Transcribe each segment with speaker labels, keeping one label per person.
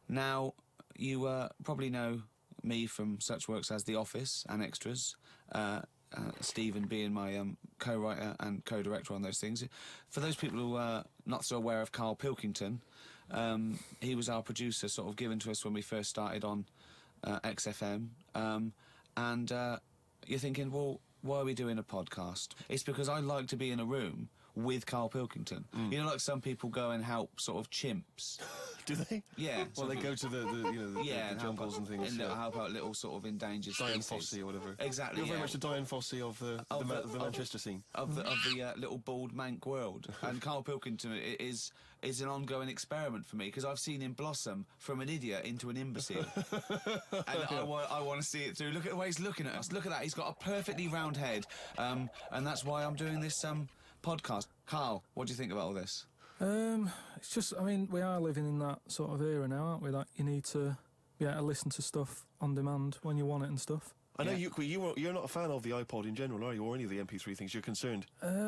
Speaker 1: Now, you probably know me from such works as The Office and Extras, Stephen being my co-writer and co-director on those things. For those people who are not so aware of Carl Pilkington, he was our producer, sort of given to us when we first started on XFM. And you're thinking, well, why are we doing a podcast? It's because I like to be in a room with Carl Pilkington. You know, like some people go and help sort of chimps.
Speaker 2: Do they?
Speaker 1: Yeah.
Speaker 2: Well, they go to the jungles and things.
Speaker 1: And help out little sort of endangered
Speaker 2: Diane
Speaker 1: species.
Speaker 2: Fossey or whatever.
Speaker 1: Exactly.
Speaker 2: You're very much the Diane Fossey of the Manchester scene.
Speaker 1: Of the little bald mank world. And Carl Pilkington is an ongoing experiment for me, because I've seen him blossom from an idiot into an imbecile. And I want to see it through. Look at the way he's looking at us. Look at that. He's got a perfectly round head. And that's why I'm doing this podcast. Carl, what do you think about all this?
Speaker 3: It's just, I mean, we are living in that sort of era now, aren't we? That you need to be able to listen to stuff on demand when you want it and stuff.
Speaker 2: I know you're not a fan of the iPod in general, are you? Or any of the MP3 things? You're concerned?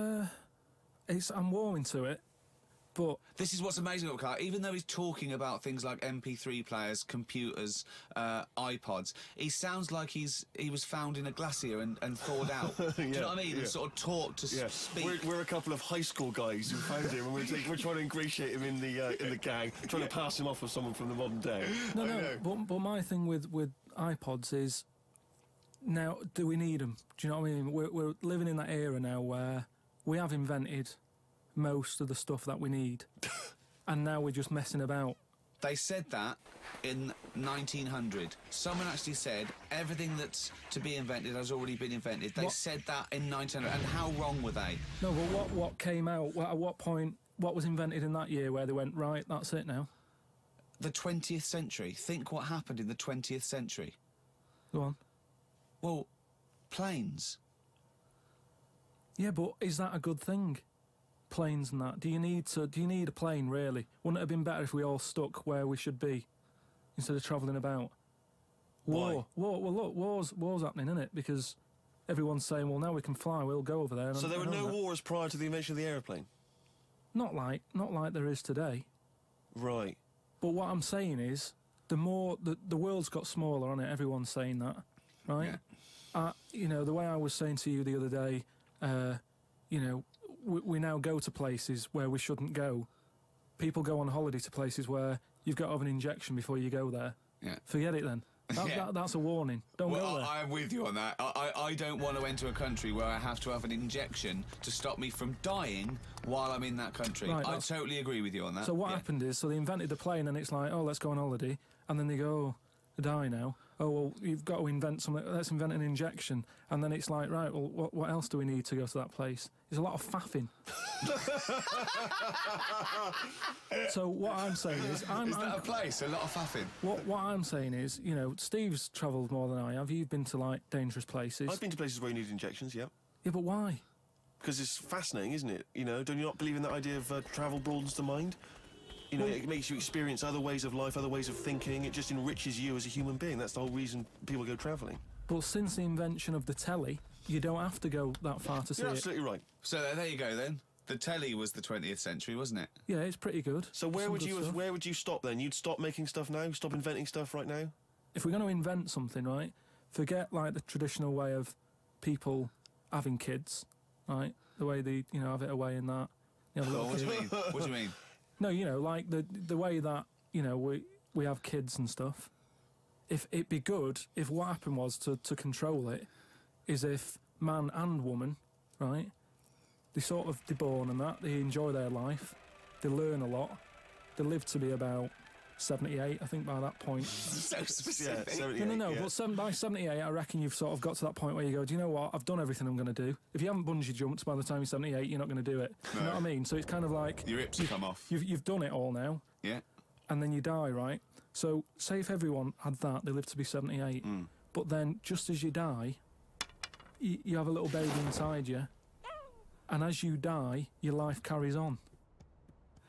Speaker 3: I'm warming to it, but...
Speaker 1: This is what's amazing about Carl. Even though he's talking about things like MP3 players, computers, iPods, he sounds like he was found in a glacier and thawed out. Do you know what I mean? And sort of taught to speak.
Speaker 2: We're a couple of high school guys who found him, and we're trying to ingratiate him in the gang, trying to pass him off as someone from the modern day.
Speaker 3: But my thing with iPods is, now, do we need them? Do you know what I mean? We're living in that era now where we have invented most of the stuff that we need, and now we're just messing about.
Speaker 1: They said that in 1900. Someone actually said everything that's to be invented has already been invented. They said that in 1900, and how wrong were they?
Speaker 3: No, but what came out, at what point, what was invented in that year where they went, right, that's it now?
Speaker 1: The 20th century. Think what happened in the 20th century.
Speaker 3: Go on.
Speaker 1: Well, planes.
Speaker 3: Yeah, but is that a good thing? Planes and that. Do you need a plane, really? Wouldn't it have been better if we all stuck where we should be instead of travelling about? War. Well, look, war's happening, isn't it? Because everyone's saying, well, now we can fly, we'll go over there.
Speaker 2: So there were no wars prior to the invention of the aeroplane?
Speaker 3: Not like there is today.
Speaker 2: Right.
Speaker 3: But what I'm saying is, the world's got smaller, hasn't it? Everyone's saying that, right? Yeah. The way I was saying to you the other day, we now go to places where we shouldn't go. People go on holiday to places where you've got to have an injection before you go there. Yeah. Forget it then. That's a warning. Don't go there.
Speaker 1: I'm with you on that. I don't want to enter a country where I have to have an injection to stop me from dying while I'm in that country. Right, I totally agree with you on that.
Speaker 3: So what happened is, they invented the plane, and it's like, oh, let's go on holiday, and then they go, oh, I die now. Oh, well, you've got to invent something. Let's invent an injection. And then it's like, right, well, what else do we need to go to that place? There's a lot of faffing. So what I'm saying is... Is
Speaker 1: that a place? A lot of faffing?
Speaker 3: What I'm saying is, Steve's travelled more than I have. You've been to, dangerous places.
Speaker 2: I've been to places where you need injections, yeah.
Speaker 3: Yeah, but why?
Speaker 2: Because it's fascinating, isn't it? Don't you not believe in that idea of travel broadens the mind? It makes you experience other ways of life, other ways of thinking. It just enriches you as a human being. That's the whole reason people go travelling.
Speaker 3: But since the invention of the telly, you don't have to go that far to see it.
Speaker 2: You're absolutely right.
Speaker 1: So there you go, then. The telly was the 20th century, wasn't it?
Speaker 3: Yeah, it's pretty good.
Speaker 2: So where would you stop then? You'd stop making stuff now? Stop inventing stuff right now?
Speaker 3: If we're going to invent something, right, forget, the traditional way of people having kids, right? The way they, have it away in that.
Speaker 1: What do you mean? What do you mean?
Speaker 3: No, the way that, we have kids and stuff. If it'd be good if what happened was to control it is if man and woman, right, they're born and that, they enjoy their life, they learn a lot, they live to be about 78, I think, by that point.
Speaker 1: So specific.
Speaker 2: Yeah, 78,
Speaker 3: no. Yeah. But by 78, I reckon you've sort of got to that point where you go, do you know what? I've done everything I'm going to do. If you haven't bungee jumped by the time you're 78, you're not going to do it. No. You know what I mean? So it's kind of like...
Speaker 1: Your hips come off.
Speaker 3: You've done it all now.
Speaker 1: Yeah.
Speaker 3: And then you die, right? So say if everyone had that, they live to be 78. But then just as you die, you have a little baby inside you. And as you die, your life carries on.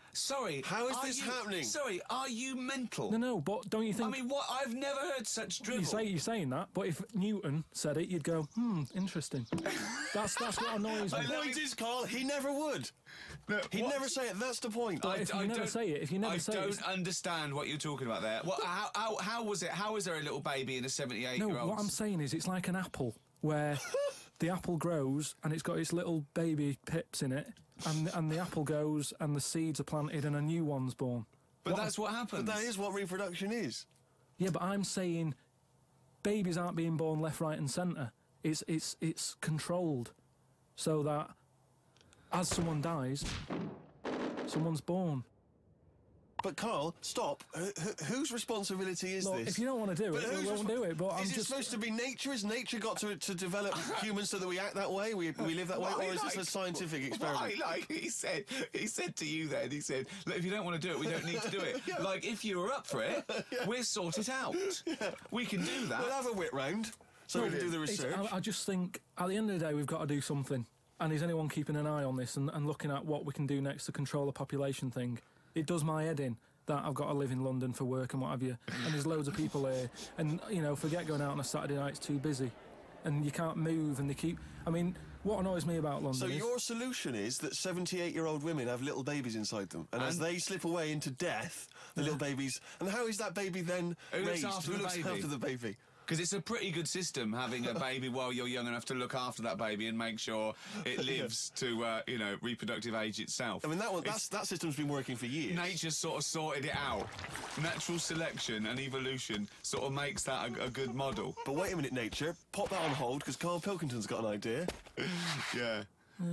Speaker 1: Sorry.
Speaker 2: How is
Speaker 1: are
Speaker 2: this
Speaker 1: you-
Speaker 2: happening?
Speaker 1: Sorry, are you mental?
Speaker 3: No, but don't you think...
Speaker 1: I mean, what? I've never heard such drivel.
Speaker 3: You're saying that, but if Newton said it, you'd go, interesting. That's what annoys me.
Speaker 2: The point is, Carl, he never would.
Speaker 1: No,
Speaker 2: He'd
Speaker 1: what?
Speaker 2: never say it. That's the point.
Speaker 3: But if you never
Speaker 1: don't-
Speaker 3: say it, if you never say
Speaker 1: I
Speaker 3: it...
Speaker 1: don't understand what you're talking about there. What, how was it? How is there a little baby in a 78-year-old?
Speaker 3: No, what I'm saying is it's like an apple, where the apple grows and it's got its little baby pips in it, and the apple goes and the seeds are planted and a new one's born.
Speaker 1: But that's what happens.
Speaker 2: But that is what reproduction is.
Speaker 3: Yeah, but I'm saying babies aren't being born left, right, and centre. It's controlled, so that as someone dies, someone's born.
Speaker 2: But Carl, stop. Whose responsibility is
Speaker 3: Look,
Speaker 2: this?
Speaker 3: if you don't want to do it, we won't do it. But I'm
Speaker 2: is it
Speaker 3: just
Speaker 2: supposed to be nature? Has nature got to develop humans so that we act that way? We live that way,
Speaker 1: What I
Speaker 2: or is this
Speaker 1: like-
Speaker 2: a scientific
Speaker 1: What
Speaker 2: experiment?
Speaker 1: I like, he said to you then, he said, look, if you don't want to do it, we don't need to do it. Like, if you were up for it, we'll sort it out. We can do that.
Speaker 2: We'll have a wit round so we can do the
Speaker 3: It's-
Speaker 2: research.
Speaker 3: I just think at the end of the day we've got to do something. And is anyone keeping an eye on this and looking at what we can do next to control the population thing? It does my head in that I've got to live in London for work and what have you. And there's loads of people here. And, forget going out on a Saturday night, it's too busy. And you can't move and they keep... I mean, what annoys me about London
Speaker 2: So
Speaker 3: is...
Speaker 2: your solution is that 78-year-old women have little babies inside them, and as they slip away into death, the little babies... And how is that baby then
Speaker 1: Who looks
Speaker 2: raised?
Speaker 1: after
Speaker 2: Who
Speaker 1: the
Speaker 2: looks
Speaker 1: baby?
Speaker 2: after the baby?
Speaker 1: Because it's a pretty good system having a baby while you're young enough to look after that baby and make sure it lives to, reproductive age itself.
Speaker 2: I mean, that system's been working for years.
Speaker 1: Nature's sort of sorted it out. Natural selection and evolution sort of makes that a good model.
Speaker 2: But wait a minute, nature. Pop that on hold, because Carl Pilkington's got an idea.
Speaker 1: Yeah.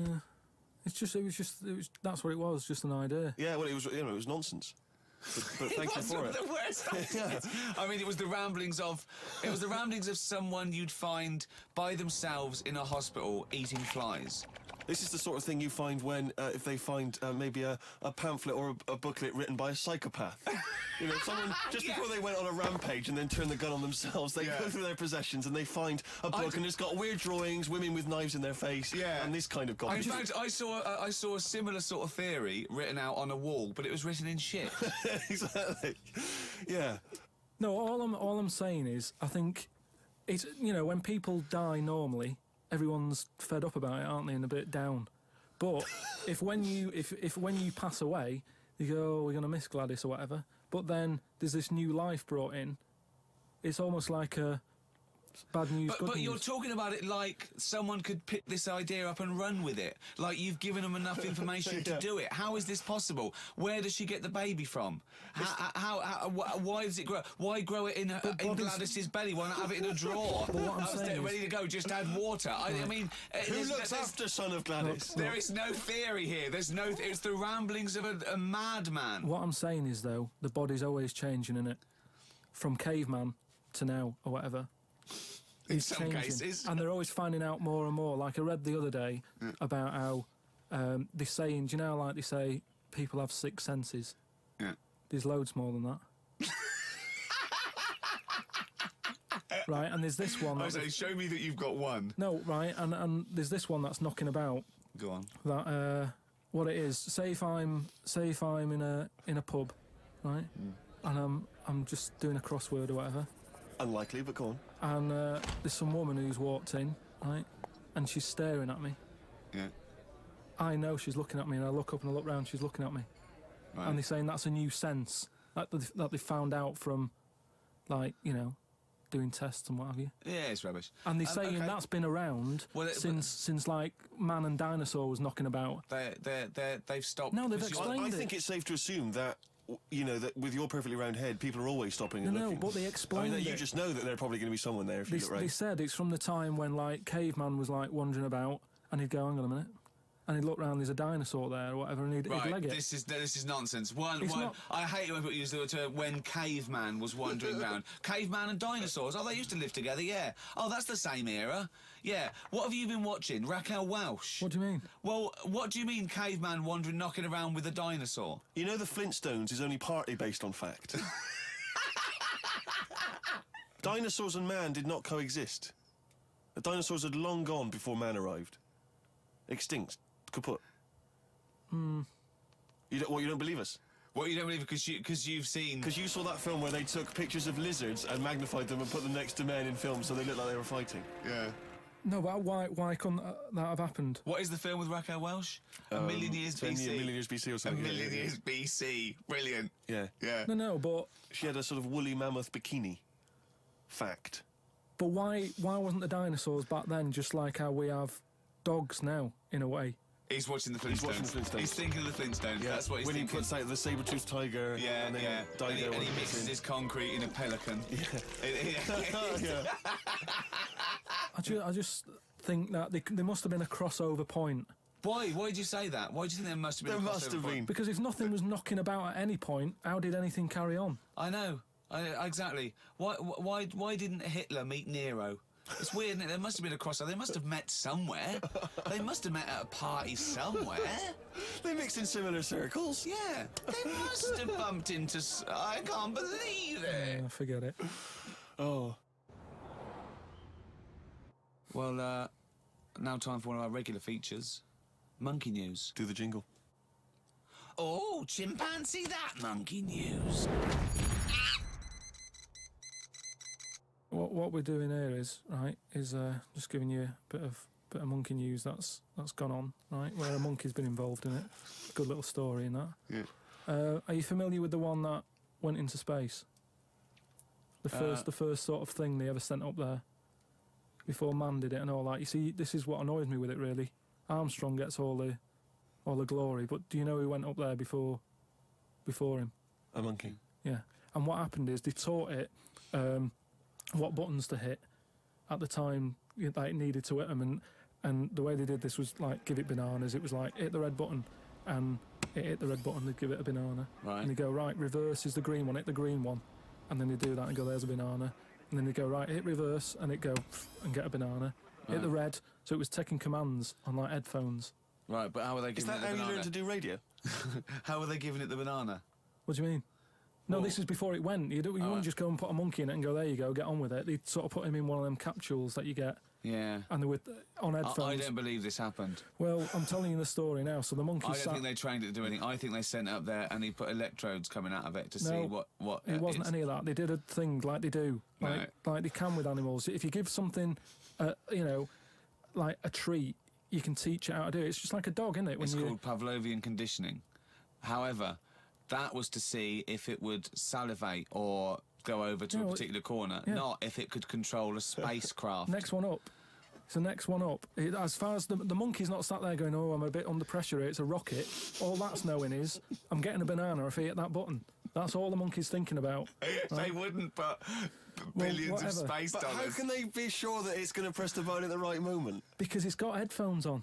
Speaker 3: That's what it was, just an idea.
Speaker 2: Yeah, well, it was nonsense. But thank you for it.
Speaker 1: The worst ideas. I mean, it was the ramblings of someone you'd find by themselves in a hospital eating flies.
Speaker 2: This is the sort of thing you find when, if they find maybe a pamphlet or a booklet written by a psychopath. Someone, just before they went on a rampage and then turned the gun on themselves, they go through their possessions and they find a book and it's got weird drawings, women with knives in their face, and this kind of
Speaker 1: In
Speaker 2: garbage.
Speaker 1: fact, I saw a similar sort of theory written out on a wall, but it was written in shit.
Speaker 2: Exactly. Yeah.
Speaker 3: No, all I'm saying is, I think it's when people die normally, everyone's fed up about it, aren't they, and a bit down. But if when you pass away, you go, oh, we're gonna miss Gladys or whatever. But then there's this new life brought in. It's almost like a bad news, good
Speaker 1: But
Speaker 3: news.
Speaker 1: you're talking about it like someone could pick this idea up and run with it. Like you've given them enough information to do it. How is this possible? Where does she get the baby from? Why does it grow? Why grow it in Gladys's belly? Why not have it in a drawer?
Speaker 3: But what I'm saying is-
Speaker 1: ready to go, just add water. I mean...
Speaker 2: Who looks after Son of Gladys?
Speaker 1: There is no theory here. It's the ramblings of a madman.
Speaker 3: What I'm saying is, though, the body's always changing, innit? From caveman to now, or whatever.
Speaker 1: In
Speaker 3: It's
Speaker 1: some
Speaker 3: changing.
Speaker 1: cases.
Speaker 3: And they're always finding out more and more. Like I read the other day about how they're saying, do you know, like they say, people have six senses.
Speaker 1: Yeah.
Speaker 3: There's loads more than that. Right, and there's this one.
Speaker 1: I say, show me that you've got one.
Speaker 3: No, right, and there's this one that's knocking about.
Speaker 1: Go on.
Speaker 3: That what it is. Say if I'm in a pub, right, and I'm just doing a crossword or whatever,
Speaker 2: Unlikely, but go on.
Speaker 3: and there's some woman who's walked in, right, and she's staring at me.
Speaker 1: Yeah.
Speaker 3: I know she's looking at me, and I look up and I look round. She's looking at me,
Speaker 1: Right.
Speaker 3: and they're saying that's a new sense that they found out from, like, doing tests and what have you.
Speaker 1: Yeah, it's rubbish.
Speaker 3: And they're saying
Speaker 1: okay.
Speaker 3: that's been around
Speaker 1: Well,
Speaker 3: since like man and dinosaur was knocking about.
Speaker 1: They've stopped.
Speaker 3: No, they've
Speaker 1: because you-
Speaker 3: explained
Speaker 2: I
Speaker 3: it.
Speaker 2: think it's safe to assume that, that with your perfectly round head, people are always stopping and
Speaker 3: No,
Speaker 2: looking.
Speaker 3: but they
Speaker 2: I mean,
Speaker 3: explained
Speaker 2: that you
Speaker 3: it.
Speaker 2: just know that there's probably going to be someone there if
Speaker 3: They,
Speaker 2: you look
Speaker 3: they
Speaker 2: right.
Speaker 3: said it's from the time when like caveman was like wandering about, and he'd go, hang on a minute, and he'd look round, there's a dinosaur there or whatever, and he'd
Speaker 1: Right,
Speaker 3: leg it.
Speaker 1: this is nonsense.
Speaker 3: It's not-
Speaker 1: I hate it when people use the term when caveman was wandering round. Caveman and dinosaurs. Oh, they used to live together. Yeah. Oh, that's the same era. Yeah. What have you been watching? Raquel Welch.
Speaker 3: What do you mean?
Speaker 1: Well, what do you mean caveman wandering, knocking around with a dinosaur?
Speaker 2: You know, the Flintstones is only partly based on fact. Dinosaurs and man did not coexist. The dinosaurs had long gone before man arrived. Extinct. Kaput. You don't believe us?
Speaker 1: Well, you don't believe it because you've seen...
Speaker 2: Because you saw that film where they took pictures of lizards and magnified them and put them next to men in films so they looked like they were fighting.
Speaker 1: Yeah.
Speaker 3: No, but why couldn't that have happened?
Speaker 1: What is the film with Raquel Welch? A Million Years BC.
Speaker 2: A Million Years BC or
Speaker 1: A
Speaker 2: something.
Speaker 1: Million Years BC. Brilliant.
Speaker 2: Yeah.
Speaker 1: Yeah.
Speaker 3: No, but
Speaker 2: She had a sort of woolly mammoth bikini. Fact.
Speaker 3: why wasn't the dinosaurs back then just like how we have dogs now, in a way?
Speaker 1: He's watching the Flintstones.
Speaker 2: He's watching the Flintstones.
Speaker 1: He's thinking of the Flintstones.
Speaker 2: Yeah.
Speaker 1: That's what he's
Speaker 2: when
Speaker 1: thinking.
Speaker 2: he puts out the saber-toothed tiger
Speaker 1: Yeah,
Speaker 2: and then
Speaker 1: yeah.
Speaker 2: Dido
Speaker 1: And he
Speaker 2: when
Speaker 1: mixes
Speaker 2: puts in.
Speaker 1: his concrete in a pelican.
Speaker 2: Yeah.
Speaker 3: I just think that there must have been a crossover point.
Speaker 1: Why? Why did you say that? Why do you think there must have been
Speaker 2: There
Speaker 1: a
Speaker 2: must
Speaker 1: crossover
Speaker 2: have
Speaker 1: point?
Speaker 2: been.
Speaker 3: Because if nothing was knocking about at any point, how did anything carry on?
Speaker 1: I know. Exactly. Why didn't Hitler meet Nero? It's weird, isn't it? There must have been a crossover. They must have met somewhere. They must have met at a party somewhere.
Speaker 2: They mixed in similar circles.
Speaker 1: Yeah. They must have bumped into... I can't believe it.
Speaker 3: Forget it.
Speaker 2: Oh.
Speaker 1: Well, now time for one of our regular features. Monkey News.
Speaker 2: Do the jingle.
Speaker 1: Oh, chimpanzee that monkey news.
Speaker 3: What we're doing here is just giving you a bit of monkey news that's gone on, right? Where a monkey's been involved in it. Good little story in that.
Speaker 2: Yeah.
Speaker 3: Are you familiar with the one that went into space? The first sort of thing they ever sent up there before man did it and all that. You see, this is what annoys me with it really. Armstrong gets all the glory, but do you know who went up there before him?
Speaker 2: A monkey.
Speaker 3: Yeah. And what happened is they taught it what buttons to hit at the time that it needed to hit them, and the way they did this was like give it bananas. It was like hit the red button, and it hit the red button, they'd give it a banana.
Speaker 1: Right.
Speaker 3: And they go, right, reverse is the green one, hit the green one. And then they do that and go, there's a banana. And then they go, right, hit reverse, and it go and get a banana.
Speaker 1: Right.
Speaker 3: Hit the red, so it was taking commands on like headphones.
Speaker 1: Right, but how were they
Speaker 2: Is
Speaker 1: giving
Speaker 2: that
Speaker 1: it the
Speaker 2: how you
Speaker 1: banana?
Speaker 2: learn to do radio?
Speaker 1: How were they giving it the banana?
Speaker 3: What do you mean? No,
Speaker 1: Well-
Speaker 3: this is before it went. You wouldn't
Speaker 1: right.
Speaker 3: just go and put a monkey in it and go, there you go, get on with it. They'd sort of put him in one of them capsules that you get,
Speaker 1: Yeah.
Speaker 3: and they were on headphones.
Speaker 1: I don't believe this happened.
Speaker 3: Well, I'm telling you the story now. So the monkey
Speaker 1: I don't
Speaker 3: sat...
Speaker 1: think they trained it to do anything. I think they sent it up there and he put electrodes coming out of it to see
Speaker 3: No,
Speaker 1: what
Speaker 3: It wasn't
Speaker 1: it's-
Speaker 3: any of that. They did a thing like they do, like they can with animals. If you give something, like a treat, you can teach it how to do it. It's just like a dog, isn't it?
Speaker 1: It's called Pavlovian conditioning. However, that was to see if it would salivate or go over to
Speaker 3: No,
Speaker 1: a particular corner,
Speaker 3: yeah.
Speaker 1: not if it could control a spacecraft.
Speaker 3: Next one up. It's the next one up. As far as the monkey's not sat there going, oh, I'm a bit under pressure here, it's a rocket. All that's knowing is, I'm getting a banana if I hit that button. That's all the monkey's thinking about.
Speaker 1: They wouldn't put billions of
Speaker 3: whatever.
Speaker 1: space
Speaker 2: But
Speaker 1: dollars.
Speaker 2: how can they be sure that it's going to press the button at the right moment?
Speaker 3: Because it's got headphones on.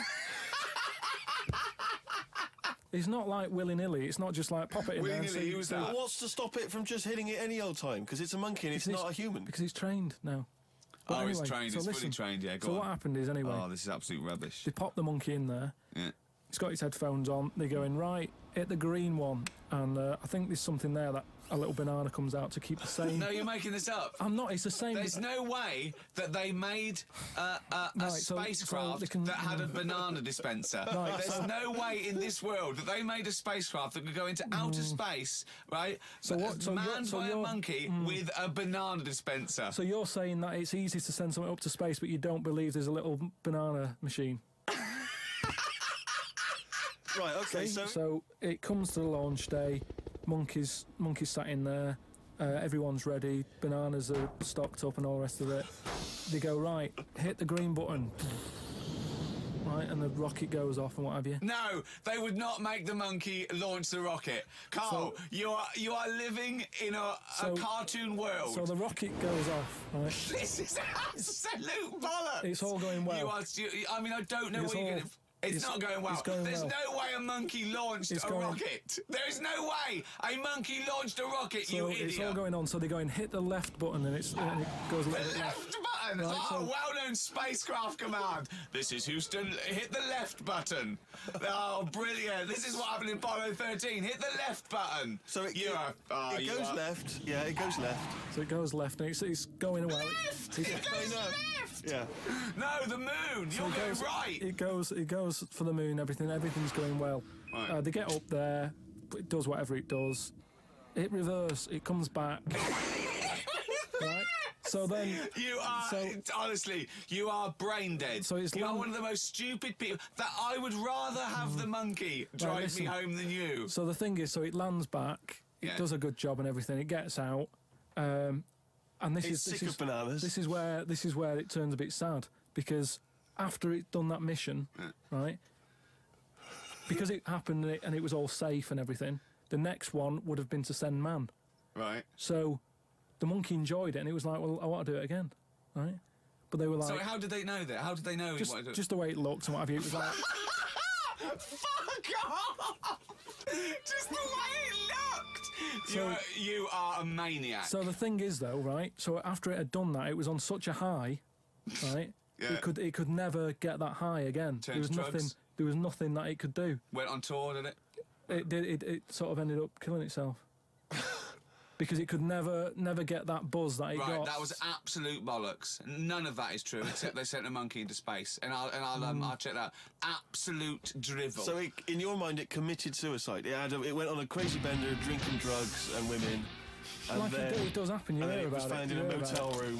Speaker 3: It's not like willy-nilly. It's not just like pop it in there and
Speaker 1: Willy-nilly,
Speaker 3: see...
Speaker 1: who's
Speaker 3: see-
Speaker 1: that?
Speaker 2: What's to stop it from just hitting it any old time? Because it's a monkey and it's
Speaker 3: Because
Speaker 2: not a human.
Speaker 3: Because he's trained now. But
Speaker 1: Oh, it's
Speaker 3: anyway,
Speaker 1: trained,
Speaker 3: so
Speaker 1: it's fully
Speaker 3: listen.
Speaker 1: trained, yeah, go
Speaker 3: So
Speaker 1: on.
Speaker 3: what happened is, anyway,
Speaker 1: Oh, this is absolute rubbish.
Speaker 3: they pop the monkey in there.
Speaker 1: Yeah.
Speaker 3: He's got his headphones on. They're going, right, hit the green one. And I think there's something there that a little banana comes out to keep the same...
Speaker 1: No, you're making this up.
Speaker 3: I'm not, it's the same...
Speaker 1: There's no way that they made a
Speaker 3: Right, so
Speaker 1: spacecraft
Speaker 3: they can-
Speaker 1: that had a banana dispenser.
Speaker 3: Right,
Speaker 1: There's
Speaker 3: so-
Speaker 1: no way in this world that they made a spacecraft that could go into outer space, right?
Speaker 3: So what- so
Speaker 1: manned
Speaker 3: you're- so
Speaker 1: by a
Speaker 3: you're-
Speaker 1: monkey with a banana dispenser.
Speaker 3: So you're saying that it's easy to send something up to space, but you don't believe there's a little banana machine?
Speaker 2: Right, okay,
Speaker 3: So it comes to the launch day, monkeys sat in there, everyone's ready, bananas are stocked up and all the rest of it. They go, right, hit the green button. Right, and the rocket goes off and what have you.
Speaker 1: No, they would not make the monkey launch the rocket. Carl, you are living in a cartoon world.
Speaker 3: So the rocket goes off, right?
Speaker 1: This is absolute bollocks.
Speaker 3: It's all going well.
Speaker 1: I mean, I don't know
Speaker 3: It's
Speaker 1: what you're
Speaker 3: all-
Speaker 1: going to... It's not going well.
Speaker 3: it's going
Speaker 1: There's
Speaker 3: well.
Speaker 1: no way a monkey launched
Speaker 3: It's
Speaker 1: a
Speaker 3: going-
Speaker 1: rocket. There is no way a monkey launched a rocket, you
Speaker 3: So
Speaker 1: idiot.
Speaker 3: it's all going on, so they go and hit the left button and it goes a
Speaker 1: The
Speaker 3: little bit left.
Speaker 1: left button.
Speaker 3: Right,
Speaker 1: Oh,
Speaker 3: so-
Speaker 1: well-known spacecraft command. This is Houston. Hit the left button. Oh, brilliant. This is what happened in Apollo 13. Hit the left button.
Speaker 2: So it
Speaker 1: You are-
Speaker 2: it
Speaker 1: you
Speaker 2: goes
Speaker 1: are-
Speaker 2: left. Yeah, it goes left.
Speaker 3: So it goes left and it's going well.
Speaker 1: Left. It goes left.
Speaker 2: Yeah.
Speaker 1: No, the moon. You're
Speaker 3: it
Speaker 1: going
Speaker 3: goes
Speaker 1: right.
Speaker 3: It goes for the moon. Everything's going well.
Speaker 1: Right.
Speaker 3: They get up there, it does whatever it does. It reverse, it comes back. Right? So then...
Speaker 1: You are, honestly, you are brain dead.
Speaker 3: So it's
Speaker 1: you are
Speaker 3: long-
Speaker 1: one of the most stupid people. That I would rather have the monkey drive
Speaker 3: listen.
Speaker 1: me home than you.
Speaker 3: So the thing is, so it lands back, it
Speaker 1: Yeah.
Speaker 3: does a good job and everything, it gets out, and this
Speaker 2: It's
Speaker 3: is...
Speaker 2: sick of bananas.
Speaker 3: This is where it turns a bit sad, because after it done that mission, right, because it happened and it was all safe and everything, the next one would have been to send man.
Speaker 1: Right.
Speaker 3: So the monkey enjoyed it and it was like, well, I want to do it again, right? But they were like...
Speaker 1: So how did they know that? How did they know?
Speaker 3: just the way it looked and what have you, it was like...
Speaker 1: Fuck off! Just the way it looked!
Speaker 3: So-
Speaker 1: you are a maniac.
Speaker 3: So the thing is, though, right, so after it had done that, it was on such a high, right,
Speaker 1: Yeah.
Speaker 3: it could never get that high again.
Speaker 1: Turned to drugs?
Speaker 3: There was nothing that it could do.
Speaker 1: Went on tour, did it?
Speaker 3: It sort of ended up killing itself. Because it could never get that buzz that it
Speaker 1: Right,
Speaker 3: got.
Speaker 1: that was absolute bollocks. None of that is true, except they sent a monkey into space, and I'll check that. Absolute drivel.
Speaker 2: So, in your mind, it committed suicide. It went on a crazy bender, drinking drugs and women, and
Speaker 3: like
Speaker 2: then
Speaker 3: it does happen. You
Speaker 2: and then
Speaker 3: hear
Speaker 2: it was
Speaker 3: about
Speaker 2: found
Speaker 3: it.
Speaker 2: in
Speaker 3: you
Speaker 2: a
Speaker 3: hear about
Speaker 2: motel
Speaker 3: it.
Speaker 2: room.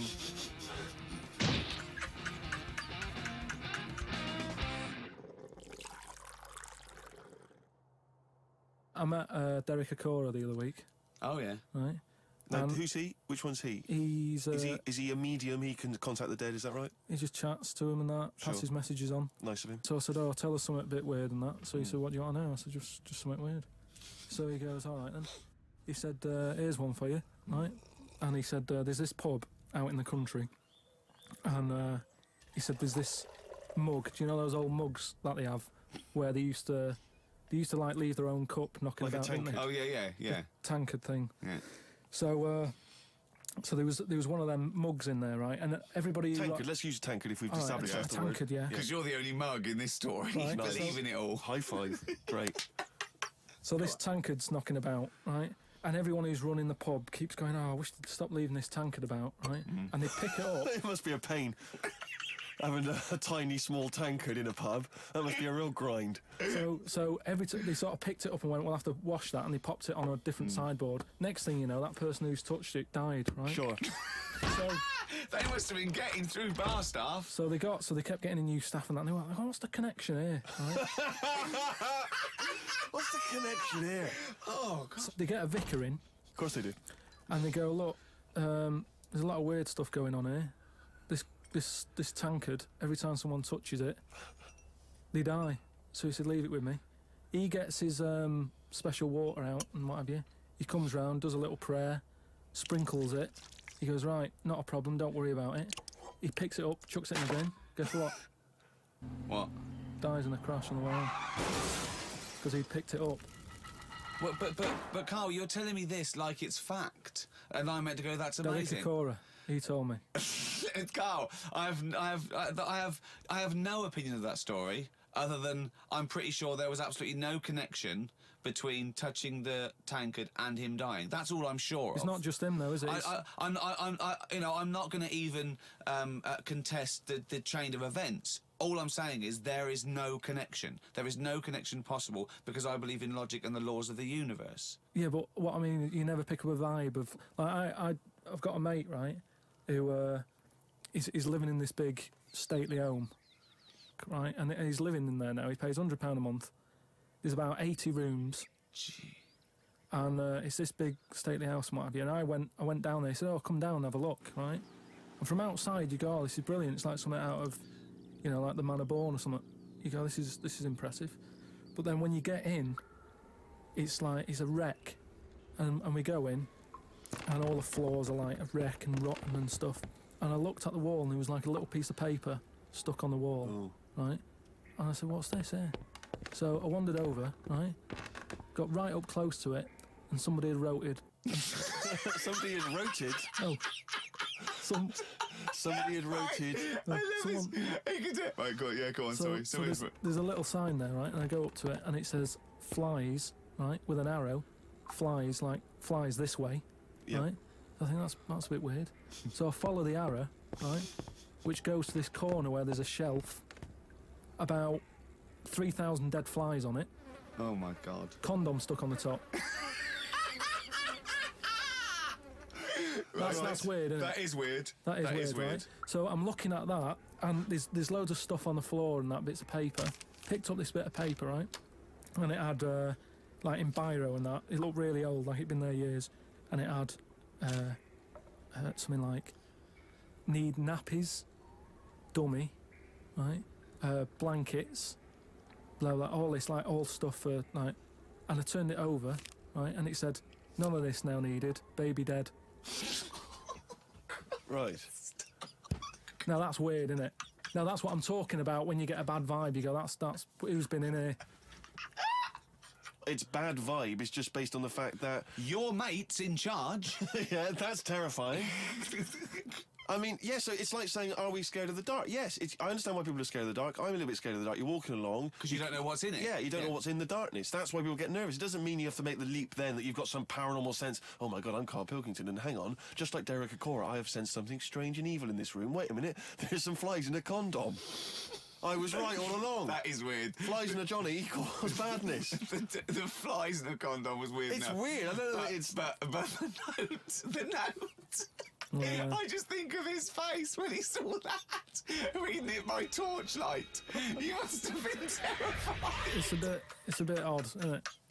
Speaker 3: I met Derek Acora the other week,
Speaker 1: oh yeah.
Speaker 3: right?
Speaker 2: Now,
Speaker 3: Um,
Speaker 2: who's he? Which one's he?
Speaker 3: He's
Speaker 2: Is he a medium? He can contact the dead. Is that right?
Speaker 3: he just chats to him and that, passes
Speaker 2: Sure.
Speaker 3: messages on.
Speaker 2: Nice of him.
Speaker 3: So I said, "Oh, tell us something a bit weird and that." So he said, "What do you want to know?" I said, "Just something weird." So he goes, "All right then." He said, "Here's one for you, right?" And he said, "There's this pub out in the country, and he said there's this mug. Do you know those old mugs that they have, where they used to like leave their own cup knocking
Speaker 2: Like a
Speaker 3: about, didn't they?
Speaker 1: Oh yeah.
Speaker 3: Tankard thing.
Speaker 1: Yeah.
Speaker 3: So there was one of them mugs in there, right? And everybody
Speaker 2: Tankard. Let's use tankard if we've
Speaker 3: All right,
Speaker 2: established
Speaker 3: okay,
Speaker 2: that's the word.
Speaker 3: tankard, yeah.
Speaker 1: Because you're the only mug in this story.
Speaker 3: Right.
Speaker 1: You
Speaker 2: Nice.
Speaker 1: believe in it all.
Speaker 2: High five. Great.
Speaker 3: So this tankard's knocking about, right? And everyone who's running the pub keeps going, "Oh, I wish they'd stop leaving this tankard about," right? And they pick it up.
Speaker 2: It must be a pain. Having a tiny, small tankard in a pub, that must be a real grind.
Speaker 3: So every time they sort of picked it up and went, "We'll have to wash that," and they popped it on a different sideboard. Next thing you know, that person who's touched it died, right?
Speaker 2: Sure.
Speaker 3: So,
Speaker 1: They must have been getting through bar staff.
Speaker 3: so they kept getting new staff and that. And they were like, "Oh, what's the connection here?" Right?
Speaker 2: What's the connection here?
Speaker 1: Oh God.
Speaker 3: So they get a vicar in
Speaker 2: Of course they do.
Speaker 3: and they go, "Look, there's a lot of weird stuff going on here. This tankard, every time someone touches it, they die." So he said, "Leave it with me." He gets his special water out and what have you. He comes round, does a little prayer, sprinkles it. He goes, "Right, not a problem, don't worry about it." He picks it up, chucks it in the bin. Guess what?
Speaker 1: What?
Speaker 3: Dies in a crash on the way home. Because he picked it up.
Speaker 1: Well, but Carl, you're telling me this like it's fact, and I'm meant to go, "That's
Speaker 3: Derek
Speaker 1: amazing."
Speaker 3: Acora, he told me.
Speaker 1: Carl, I have no opinion of that story other than I'm pretty sure there was absolutely no connection between touching the tankard and him dying. That's all I'm sure
Speaker 3: It's
Speaker 1: of.
Speaker 3: not just him though, is it?
Speaker 1: I'm not going to even contest the chain of events. All I'm saying is there is no connection. There is no connection possible because I believe in logic and the laws of the universe.
Speaker 3: Yeah, but what I mean, you never pick up a vibe of like I've got a mate, right, who he's living in this big stately home, right, and he's living in there now. He pays £100 a month. There's about 80 rooms,
Speaker 1: Gee.
Speaker 3: and it's this big stately house, and what have you. And I went down there. He said, "Oh, come down and have a look," right. And from outside, you go, "Oh, this is brilliant. It's like something out of, you know, like the Man of Born or something." You go, "This is impressive," but then when you get in, it's like it's a wreck, and we go in, and all the floors are like a wreck and rotten and stuff. And I looked at the wall, and there was like a little piece of paper stuck on the wall, right? And I said, "What's this here?" So I wandered over, right, got right up close to it, and somebody had wrote it.
Speaker 2: Somebody had roted.
Speaker 3: Oh,
Speaker 2: Somebody had roted.
Speaker 3: someone.
Speaker 1: Right, go on, yeah, go on.
Speaker 3: So there's a little sign there, right? And I go up to it, and it says "flies," right, with an arrow. Flies this way,
Speaker 2: Yep.
Speaker 3: right? I think that's a bit weird. So I follow the arrow, right, which goes to this corner where there's a shelf, about 3,000 dead flies on it,
Speaker 1: Oh my God.
Speaker 3: Condom stuck on the top. That's weird, isn't it?
Speaker 1: That is weird.
Speaker 3: That is weird, right? So I'm looking at that, and there's loads of stuff on the floor and that, bits of paper. Picked up this bit of paper, right? And it had, like in biro and that, it looked really old, like it'd been there years. And it had something like, need nappies, dummy, right? Blankets, blah, blah, all this, like, all stuff for, like... And I turned it over, right? And it said, none of this now needed, baby dead.
Speaker 2: Right.
Speaker 3: Now that's weird, isn't it? Now that's what I'm talking about when you get a bad vibe. You go, that's who's been in here.
Speaker 2: It's bad vibe. It's just based on the fact that...
Speaker 1: Your mate's in charge.
Speaker 2: Yeah, that's terrifying. I mean, yeah, so it's like saying, are we scared of the dark? Yes, I understand why people are scared of the dark. I'm a little bit scared of the dark. You're walking along...
Speaker 1: Because you don't know what's in it.
Speaker 2: Yeah, you don't know what's in the darkness. That's why people get nervous. It doesn't mean you have to make the leap then that you've got some paranormal sense. Oh, my God, I'm Carl Pilkington, and hang on. Just like Derek Acora, I have sensed something strange and evil in this room. Wait a minute, there's some flies in a condom. I was right all along.
Speaker 1: That is weird.
Speaker 2: Flies in a Johnny equals badness.
Speaker 1: The flies in the condom was weird.
Speaker 2: It's weird. I don't know.
Speaker 1: But the note.
Speaker 3: Yeah.
Speaker 1: I just think of his face when he saw that, reading it by torchlight. You must have been terrified.
Speaker 3: It's a bit odd, isn't it?